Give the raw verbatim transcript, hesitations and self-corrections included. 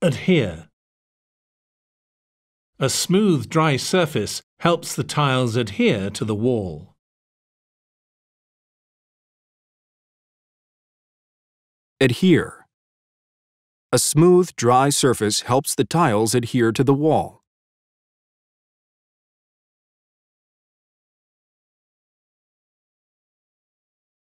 Adhere. A smooth, dry surface helps the tiles adhere to the wall. Adhere. A smooth, dry surface helps the tiles adhere to the wall.